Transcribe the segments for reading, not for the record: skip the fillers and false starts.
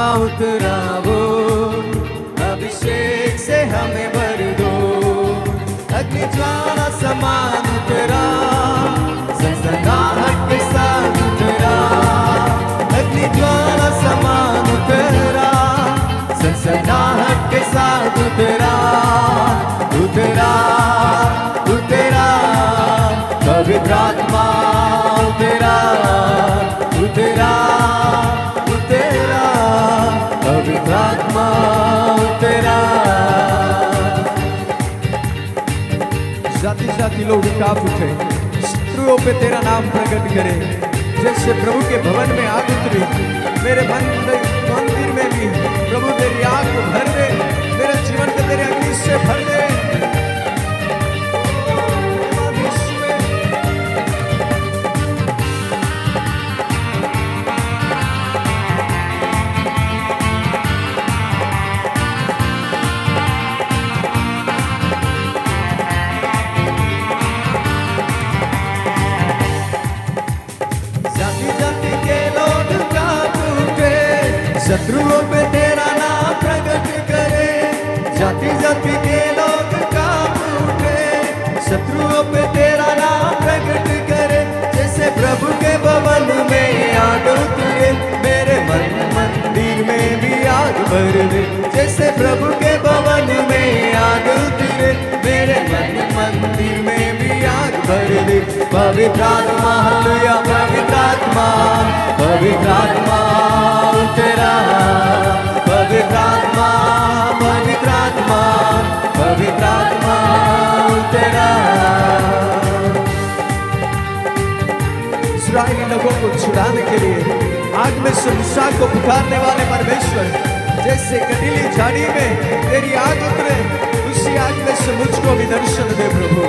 उतरावो, अभिषेक से हमें भर दो। अग्नि ज्वाला समान उतरा, सनसनाहट के साथ उतरा। अग्नि ज्वाला समान उतरा, सनसनाहट के साथ उतरा। उतरा उतरा पवित्र आत्मा उतरा, उतरा उतरा पवित्र आत्मा उतरा। जाति जाति लोग कांप उठे, शत्रुओं पे तेरा नाम प्रकट करे। जैसे प्रभु के भवन में आग उतरी, मेरे मंदिर में भी प्रभु तेरी आग को भर दे, मेरे जीवन को तेरे अग्नि से भर दे। शत्रुओं पे तेरा नाम प्रकट करे, जाति जाति के लोग कांप उठे। शत्रुओं पे तेरा नाम प्रकट करे, जैसे प्रभु के भवन में आग उतरे, मेरे मन मंदिर में भी आग भर दे। जैसे प्रभु के भवन में आग उतरे, मेरे मन मंदिर में भी आग भर दे। पवित्र आत्मा हालेलुया, पवित्र आत्मा, पवित्र आत्मा उतरा। पवित्र आत्मा, पवित्र आत्मा, पवित्र आत्मा उतरा। इस्राएली लोगों को छुड़ाने के लिए आग में से मूसा को पुकारने वाले परमेश्वर, जैसे कटीली झाड़ी में तेरी आग उतरे, उसी आग में से मुझको भी दर्शन दे प्रभु।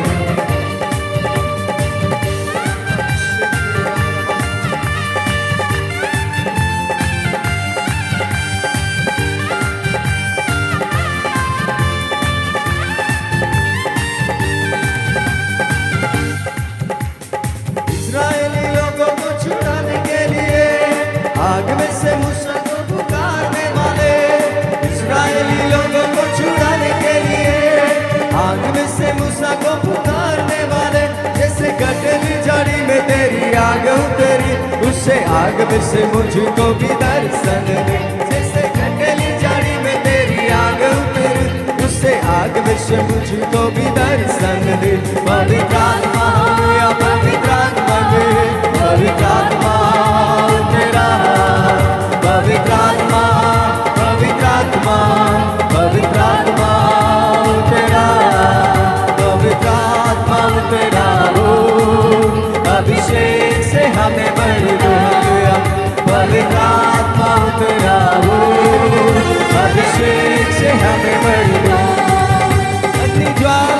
आग में से मूसा को पुकारने वाले, इस्राएली लोगों को छुड़ाने के लिए आग में से मूसा को पुकारने वाले, जैसे कटीली झाड़ी में तेरी आग उतरी, उससे आग में से मुझको भी दर्शन दे। जैसे कटीली झाड़ी में तेरी आग उतरी, उससे आग में से मुझको भी दर्शन दे। पवित्र आत्मा हालेलुया, पवित्र आत्मा दे, पवित्र आत्मा तेरा, पवित्र आत्मा, पवित्र आत्मा, पवित्र आत्मा तेरा, पवित्र आत्मा तेरा हो। अभिषेक से हमें भर दो, पवित्र आत्मा तेरा हो। अभिषेक से हमें भर दो। अग्नि ज्वाला